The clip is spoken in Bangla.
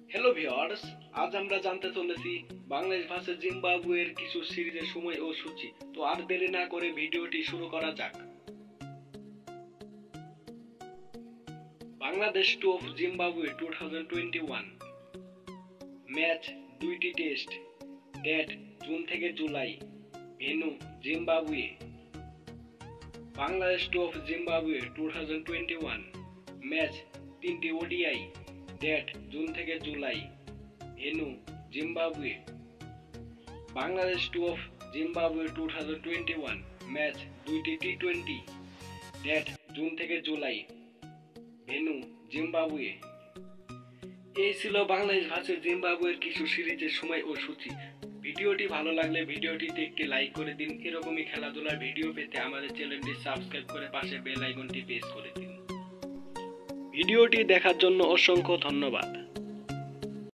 হ্যালো ভিউয়ার্স, আজ আমরা জানতে চলেছি বাংলাদেশ ভার্সেস জিম্বাবুয়ের কিছু সিরিজের সময় ও সূচি। তো আর দেরি না করে ভিডিওটি শুরু করা যাক। Bangladesh tour of Zimbabwe 2021 match 2টি টেস্ট, ডেট জুন থেকে July, venue Zimbabwe. Bangladesh tour of Zimbabwe 2021 match 3টি ওডিআই, ডেট জুন থেকে July, venue Zimbabwe. Bangladesh tour of Zimbabwe 2021 match 2টি টি20, ডেট জুন থেকে জুলাই, ভেন্যু জিম্বাবুয়ে। এই ছিল বাংলাদেশ ভার্সেস জিম্বাবুয়ের কিছু সিরিজের সময় ও সূচি। ভিডিওটি ভালো লাগলে ভিডিওটিতে একটি লাইক করে দিন। এরকমই খেলাধুলার ভিডিও পেতে আমাদের চ্যানেলটি সাবস্ক্রাইব করে পাশে বেল আইকনটি প্রেস করে দিন। ভিডিওটি দেখার জন্য অসংখ্য ধন্যবাদ।